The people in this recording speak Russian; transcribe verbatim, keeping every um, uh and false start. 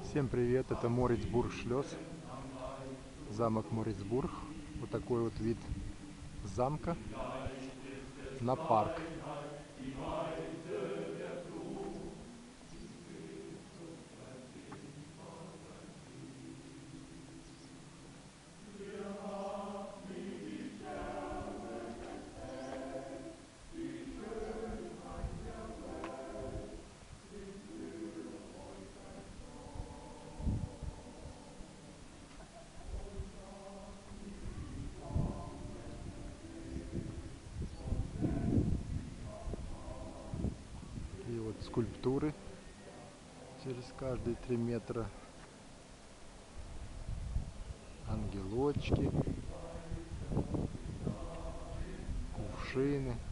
Всем привет, это Морицбург Шлёз, замок Морицбург. Вот такой вот вид замка на парк. И вот скульптуры через каждые три метра. Ангелочки, кувшины.